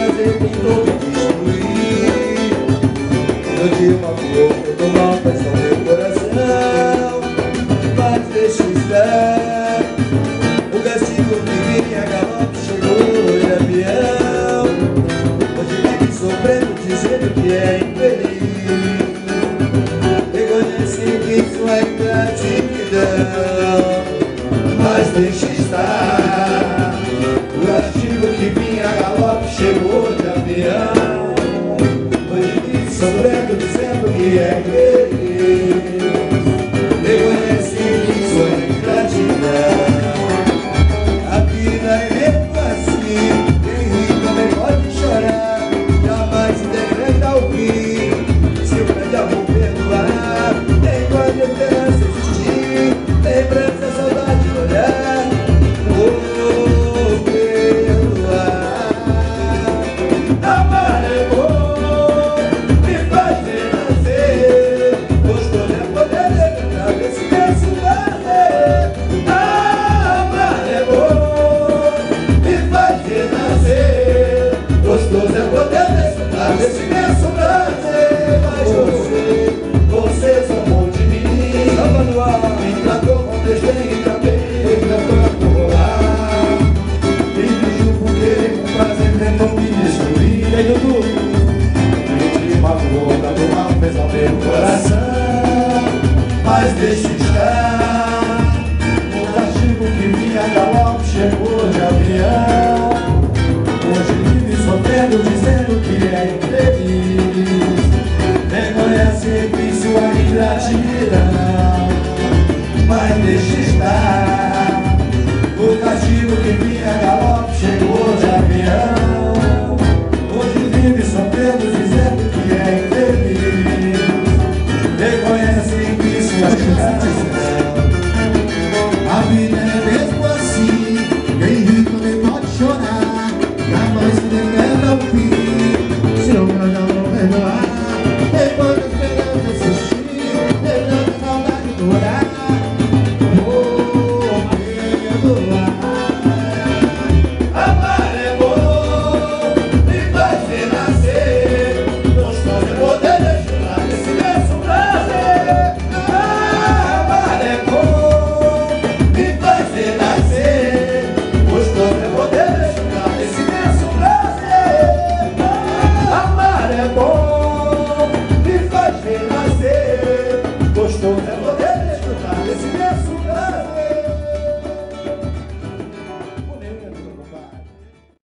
prazer tentou me destruir. Eu te magoou, eu tô mal, faz ao meu coração. Mas deixa estar. O castigo que vinha a galope chegou de avião. Hoje vive sofrendo, dizendo que é infeliz. Reconhece que isso é ingratidão. Mas deixa estar. O castigo que vinha a galope chegou de avião. Hoje vive sofrendo, dizendo que é infeliz. Reconhece que isso é ingratidão. A vida é mesmo assim. Quem ri também pode chorar. Jamais se degrada ao fim. Se o grande amor perdoar, enquanto a esperança existir, lembrança, saudade de olhar. Vou perdoar. Amar é bom, me faz renascer. Gostoso é poder levantar desse imenso prazer. Amar é bom, me faz renascer. Gostoso é poder desfrutar desse imenso prazer. Mas você zombou de mim. Samba no ar, me tratou com desdém e também me tratou a colar. Me pediu por querer com prazer, tentou me destruir. E aí, Dudu? Me magoou, dando mal, fez ao meu coração. Mas deixa estar. O castigo que vinha a galope chegou de avião. Hoje vive sofrendo, dizendo que é